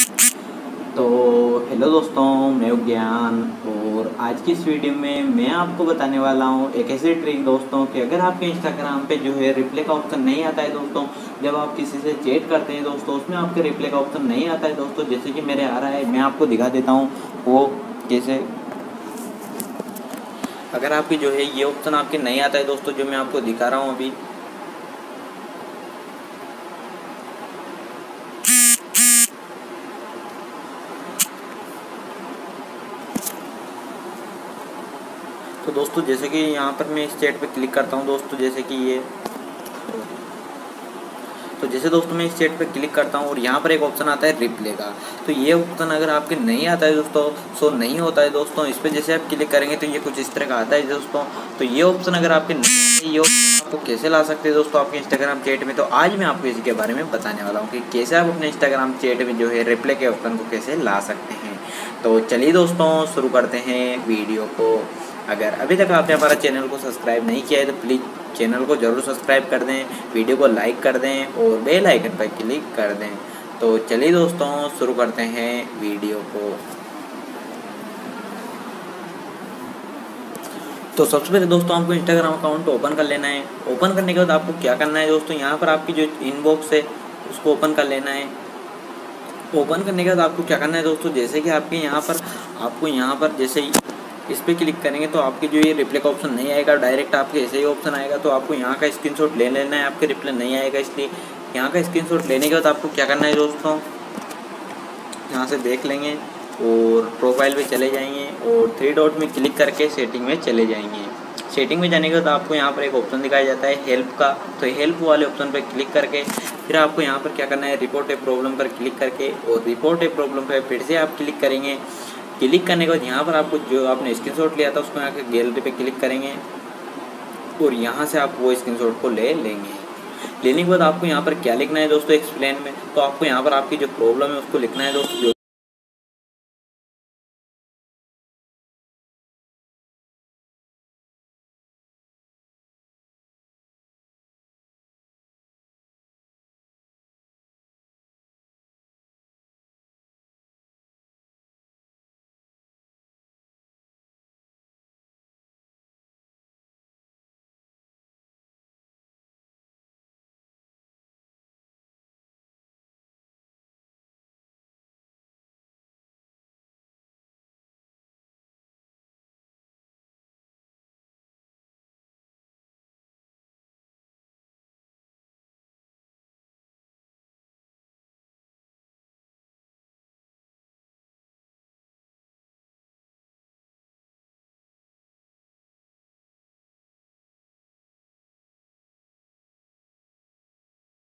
तो हेलो दोस्तों, मैं हूं ज्ञान और आज की इस वीडियो में मैं आपको बताने वाला हूं एक ऐसी ट्रिक दोस्तों कि अगर आपके इंस्टाग्राम पे जो है रिप्ले का ऑप्शन नहीं आता है दोस्तों, जब आप किसी से चैट करते हैं दोस्तों उसमें आपके रिप्ले का ऑप्शन नहीं आता है दोस्तों, जैसे कि मेरे आ रहा है। मैं आपको दिखा देता हूँ वो कैसे। अगर आपकी जो है ये ऑप्शन आपके नहीं आता है दोस्तों, जो मैं आपको दिखा रहा हूँ अभी, तो दोस्तों जैसे कि यहाँ पर मैं इस चैट पे क्लिक करता हूँ दोस्तों, जैसे कि ये, तो जैसे दोस्तों मैं इस चैट पे क्लिक करता हूँ और यहाँ पर एक ऑप्शन आता है रिप्ले का। तो ये ऑप्शन अगर आपके नहीं आता है दोस्तों, शो नहीं होता है दोस्तों, इस पर जैसे आप क्लिक करेंगे तो ये कुछ इस तरह का आता है दोस्तों। तो ये ऑप्शन अगर आपके नहीं आता है, ये ऑप्शन आपको कैसे ला सकते हैं दोस्तों आपके इंस्टाग्राम चैट में, तो आज मैं आपको इसके बारे में बताने वाला हूँ कि कैसे आप अपने इंस्टाग्राम चैट में जो है रिप्ले के ऑप्शन को कैसे ला सकते हैं। तो चलिए दोस्तों शुरू करते हैं वीडियो को। अगर अभी तक आपने हमारा चैनल को सब्सक्राइब नहीं किया है तो प्लीज़ चैनल को ज़रूर सब्सक्राइब कर दें, वीडियो को लाइक कर दें और बेल आइकन पर क्लिक कर दें। तो चलिए दोस्तों शुरू करते हैं वीडियो को। तो सबसे पहले दोस्तों आपको इंस्टाग्राम अकाउंट ओपन कर लेना है। ओपन करने के बाद आपको क्या करना है दोस्तों, यहाँ पर आपकी जो इनबॉक्स है उसको ओपन कर लेना है। ओपन करने के बाद आपको क्या करना है दोस्तों, जैसे कि आपके यहाँ पर आपको यहाँ पर जैसे ही इस पर क्लिक करेंगे तो आपके जो ये रिप्ले का ऑप्शन नहीं आएगा, डायरेक्ट आपके ऐसे ही ऑप्शन आएगा। तो आपको यहाँ का स्क्रीनशॉट ले लेना है, आपके रिप्ले नहीं आएगा, इसलिए यहाँ का स्क्रीनशॉट लेने के बाद आपको क्या करना है दोस्तों, यहाँ से देख लेंगे और प्रोफाइल पे चले जाएंगे और 3 डॉट में क्लिक करके सेटिंग में चले जाएंगे। सेटिंग में जाने के बाद आपको यहाँ पर एक ऑप्शन दिखाया जाता है हेल्प का, तो हेल्प वाले ऑप्शन पर क्लिक करके फिर आपको यहाँ पर क्या करना है, रिपोर्ट ए प्रॉब्लम पर क्लिक करके और रिपोर्ट ए प्रॉब्लम पर फिर से आप क्लिक करेंगे। क्लिक करने के बाद यहाँ पर आपको जो आपने स्क्रीनशॉट लिया था उसको यहाँ के गैलरी पे क्लिक करेंगे और यहाँ से आप वो स्क्रीनशॉट को ले लेंगे। लेने के बाद आपको यहाँ पर क्या लिखना है दोस्तों, एक्सप्लेन में, तो आपको यहाँ पर आपकी जो प्रॉब्लम है उसको लिखना है दोस्तों।